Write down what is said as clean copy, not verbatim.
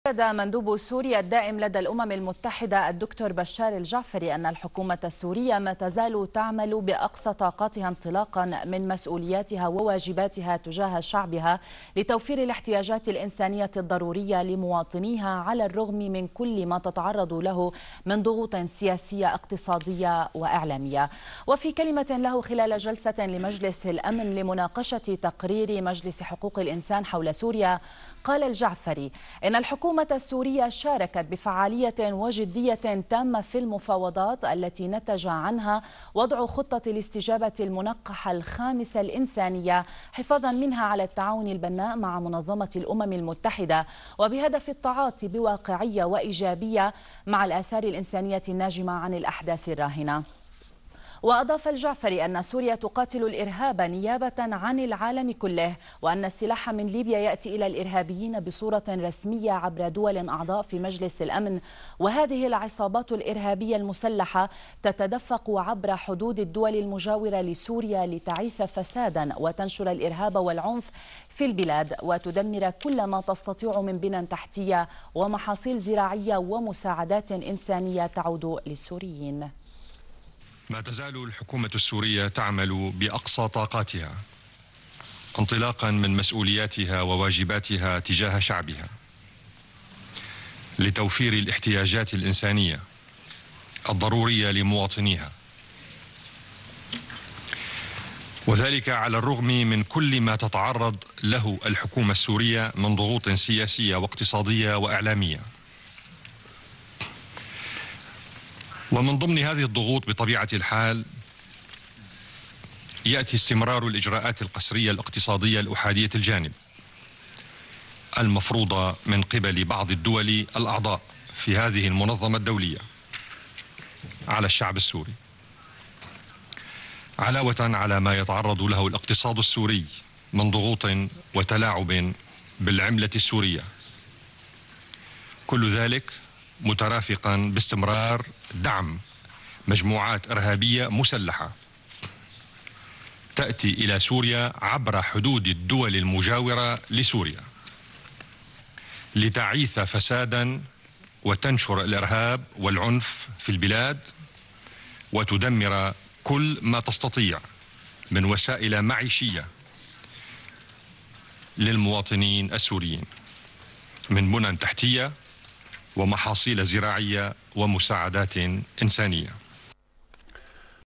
أكد مندوب سوريا الدائم لدى الأمم المتحدة الدكتور بشار الجعفري أن الحكومة السورية ما تزال تعمل بأقصى طاقتها انطلاقا من مسؤولياتها وواجباتها تجاه شعبها لتوفير الاحتياجات الإنسانية الضرورية لمواطنيها على الرغم من كل ما تتعرض له من ضغوط سياسية اقتصادية وإعلامية. وفي كلمة له خلال جلسة لمجلس الأمن لمناقشة تقرير مجلس حقوق الإنسان حول سوريا، قال الجعفري إن الحكومة السورية شاركت بفعالية وجدية تامة في المفاوضات التي نتج عنها وضع خطة الاستجابة المنقحة الخامسة الإنسانية، حفاظا منها على التعاون البناء مع منظمة الأمم المتحدة، وبهدف التعاطي بواقعية وإيجابية مع الآثار الإنسانية الناجمة عن الأحداث الراهنة. وأضاف الجعفري أن سوريا تقاتل الإرهاب نيابة عن العالم كله، وأن السلاح من ليبيا يأتي إلى الإرهابيين بصورة رسمية عبر دول أعضاء في مجلس الأمن، وهذه العصابات الإرهابية المسلحة تتدفق عبر حدود الدول المجاورة لسوريا لتعيث فسادا وتنشر الإرهاب والعنف في البلاد وتدمر كل ما تستطيع من بنى تحتية ومحاصيل زراعية ومساعدات إنسانية تعود للسوريين. ما تزال الحكومة السورية تعمل بأقصى طاقاتها انطلاقا من مسؤولياتها وواجباتها تجاه شعبها لتوفير الاحتياجات الإنسانية الضرورية لمواطنيها، وذلك على الرغم من كل ما تتعرض له الحكومة السورية من ضغوط سياسية واقتصادية وإعلامية. ومن ضمن هذه الضغوط بطبيعة الحال يأتي استمرار الإجراءات القسرية الاقتصادية الأحادية الجانب المفروضة من قبل بعض الدول الأعضاء في هذه المنظمة الدولية على الشعب السوري، علاوة على ما يتعرض له الاقتصاد السوري من ضغوط وتلاعب بالعملة السورية، كل ذلك مترافقا باستمرار دعم مجموعات إرهابية مسلحة تأتي إلى سوريا عبر حدود الدول المجاورة لسوريا لتعيث فسادا وتنشر الإرهاب والعنف في البلاد وتدمر كل ما تستطيع من وسائل معيشية للمواطنين السوريين من بنى تحتية ومحاصيل زراعية ومساعدات إنسانية.